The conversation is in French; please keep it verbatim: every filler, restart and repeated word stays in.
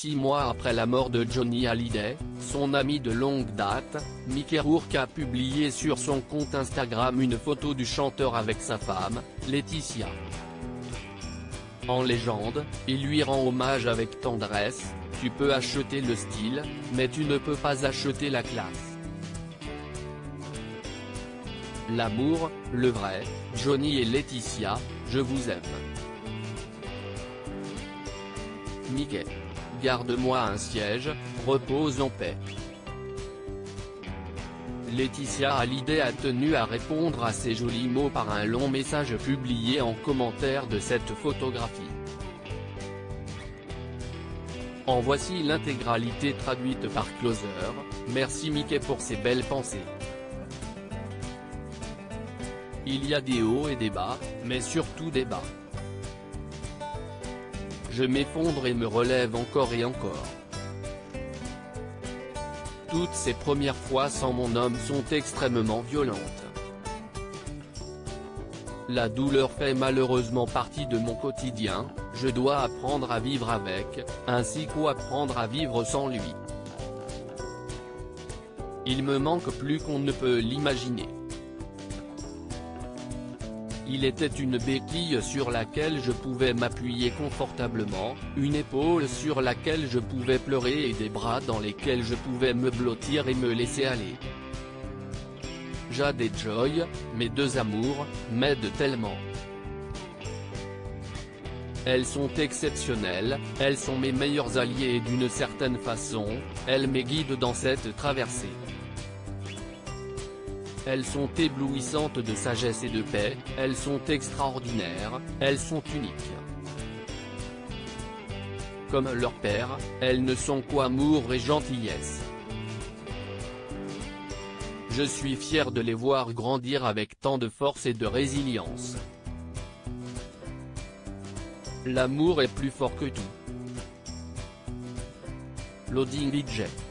Six mois après la mort de Johnny Hallyday, son ami de longue date, Mickey Rourke a publié sur son compte Instagram une photo du chanteur avec sa femme, Laetitia. En légende, il lui rend hommage avec tendresse: « Tu peux acheter le style, mais tu ne peux pas acheter la classe. » L'amour, le vrai, Johnny et Laetitia, je vous aime. Mickey. Garde-moi un siège, repose en paix. Laetitia Hallyday a tenu à répondre à ces jolis mots par un long message publié en commentaire de cette photographie. En voici l'intégralité traduite par Closer. Merci Mickey pour ces belles pensées. Il y a des hauts et des bas, mais surtout des bas. Je m'effondre et me relève encore et encore. Toutes ces premières fois sans mon homme sont extrêmement violentes. La douleur fait malheureusement partie de mon quotidien, je dois apprendre à vivre avec, ainsi qu'apprendre à vivre sans lui. Il me manque plus qu'on ne peut l'imaginer. Il était une béquille sur laquelle je pouvais m'appuyer confortablement, une épaule sur laquelle je pouvais pleurer et des bras dans lesquels je pouvais me blottir et me laisser aller. Jade et Joy, mes deux amours, m'aident tellement. Elles sont exceptionnelles, elles sont mes meilleures alliées et d'une certaine façon, elles me guident dans cette traversée. Elles sont éblouissantes de sagesse et de paix, elles sont extraordinaires, elles sont uniques. Comme leur père, elles ne sont qu'amour et gentillesse. Je suis fier de les voir grandir avec tant de force et de résilience. L'amour est plus fort que tout. Loading Widget.